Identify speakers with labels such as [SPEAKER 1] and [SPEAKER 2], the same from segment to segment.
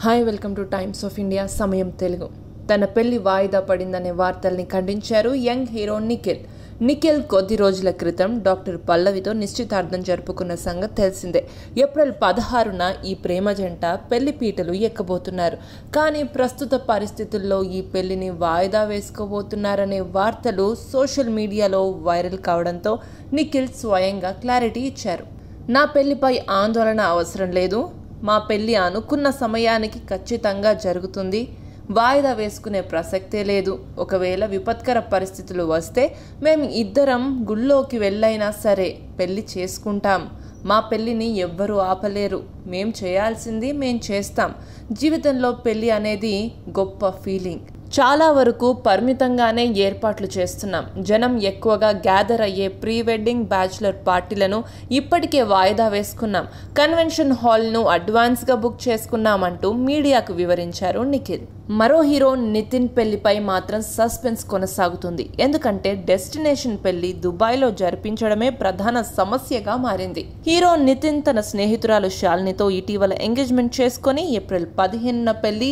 [SPEAKER 1] Hi welcome to Times of India Samayam Telugu. తన పెళ్లి వాయిదా పడిందనే వార్తల్ని ఖండించారు యంగ్ హీరో నిఖిల్. నిఖిల్ కొద్ది రోజుల క్రితం డాక్టర్ పల్లవితో నిశ్చితార్థం జరుపుకున్న సంగతి తెలిసిందే. ఏప్రిల్ 16న ఈ ప్రేమ జంట పెళ్లి పీటలు ఎక్కబోతున్నారు. కానీ ప్రస్తుత పరిస్థితుల్లో ఈ పెళ్లిని వాయిదా వేసుకోబోతున్నారనే వార్తలు సోషల్ మీడియాలో వైరల్ కావడంతో నిఖిల్ స్వయంగా క్లారిటీ ఇచ్చారు. నా పెళ్లిపై ఆందోళన అవసరం లేదు. మా పెళ్లి అనుకున్న సమయానికి ఖచ్చితంగా జరుగుతుంది. వాయిదా వేసుకునే ప్రసక్తే లేదు. ఒకవేళ విపత్కర పరిస్థితులు వస్తే మేము ఇద్దరం గుళ్ళోకి వెళ్ళైనా సరే పెళ్లి చేసుకుంటాం. మా పెళ్లిని ఎవ్వరూ ఆపలేరు. మేం చేయాల్సింది మేం చేస్తాం. జీవితంలో పెళ్లి అనేది గొప్ప ఫీలింగ్. చాలా వరకు పరిమితంగానే ఏర్పాట్లు చేస్తున్నాం. జనం ఎక్కువగా గ్యాదర్ అయ్యే ప్రీ వెడ్డింగ్ బ్యాచులర్ పార్టీలను ఇప్పటికే వాయిదా వేసుకున్నాం. కన్వెన్షన్ హాల్ను అడ్వాన్స్గా బుక్ చేసుకున్నామంటూ మీడియాకు వివరించారు నిఖిల్. మరో హీరో నితిన్ పెళ్లిపై మాత్రం సస్పెన్స్ కొనసాగుతుంది. ఎందుకంటే డెస్టినేషన్ పెళ్లి దుబాయ్లో జరిపించడమే ప్రధాన సమస్యగా మారింది. హీరో నితిన్ తన స్నేహితురాలు శాలినితో ఇటీవల ఎంగేజ్మెంట్ చేసుకుని ఏప్రిల్ 15న పెళ్లి,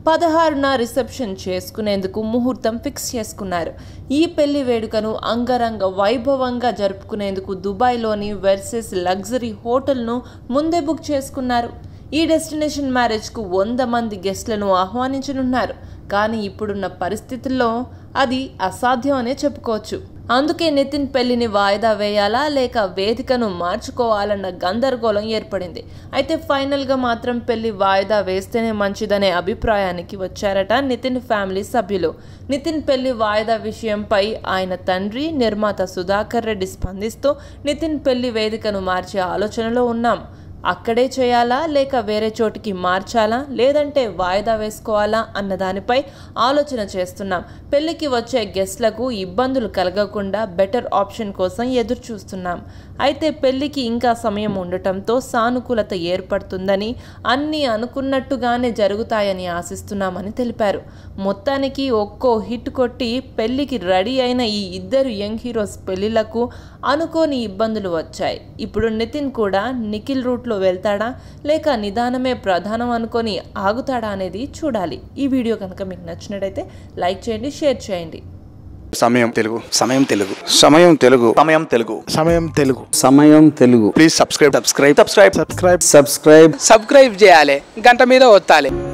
[SPEAKER 1] 16న రిసెప్షన్ చేసుకునేందుకు ముహూర్తం ఫిక్స్ చేసుకున్నారు. ఈ పెళ్లి వేడుకను అంగరంగ వైభవంగా జరుపుకునేందుకు దుబాయ్లోని వెర్సెస్ లగ్జరీ హోటల్ను ముందే బుక్ చేసుకున్నారు. ఈ డెస్టినేషన్ మ్యారేజ్కు 100 మంది గెస్ట్లను ఆహ్వానించనున్నారు. కానీ ఇప్పుడున్న పరిస్థితుల్లో అది అసాధ్యం అనే చెప్పుకోవచ్చు. అందుకే నితిన్ పెళ్లిని వాయిదా వేయాలా లేక వేదికను మార్చుకోవాలన్న గందరగోళం ఏర్పడింది. అయితే ఫైనల్గా మాత్రం పెళ్లి వాయిదా వేస్తేనే మంచిదనే అభిప్రాయానికి వచ్చారట నితిన్ ఫ్యామిలీ సభ్యులు. నితిన్ పెళ్లి వాయిదా విషయంపై ఆయన తండ్రి నిర్మాత సుధాకర్ రెడ్డి స్పందిస్తూ, నితిన్ పెళ్లి వేదికను మార్చే ఆలోచనలో ఉన్నాం. అక్కడే చేయాలా లేక వేరే చోటికి మార్చాలా లేదంటే వాయిదా వేసుకోవాలా అన్న దానిపై ఆలోచన చేస్తున్నాం. పెళ్లికి వచ్చే గెస్ట్లకు ఇబ్బందులు కలగకుండా బెటర్ ఆప్షన్ కోసం ఎదురు చూస్తున్నాం. అయితే పెళ్లికి ఇంకా సమయం ఉండటంతో సానుకూలత ఏర్పడుతుందని, అన్నీ అనుకున్నట్టుగానే జరుగుతాయని ఆశిస్తున్నామని తెలిపారు. మొత్తానికి ఒక్కో హిట్ కొట్టి పెళ్లికి రెడీ అయిన ఈ ఇద్దరు యంగ్ హీరోస్ పెళ్లిళ్లకు అనుకోని ఇబ్బందులు వచ్చాయి. ఇప్పుడు నితిన్ కూడా నిఖిల్ రూట్లో వెళ్తాడా లేక నిదానమే ప్రధానం అనుకొని ఆగుతాడా అనేది చూడాలి. ఈ వీడియో కనుక మీకు నచ్చినట్టయితే లైక్ చేయండి, షేర్ చేయండి.
[SPEAKER 2] సమయం తెలుగు.
[SPEAKER 3] సమయం తెలుగు.
[SPEAKER 2] సమయం తెలుగు.
[SPEAKER 3] సమయం తెలుగు.
[SPEAKER 2] సమయం తెలుగు.
[SPEAKER 3] సమయం తెలుగు.
[SPEAKER 2] Please subscribe.
[SPEAKER 3] సబ్స్క్రైబ్ చేయాలి. గంట మీద ఒత్తాలి.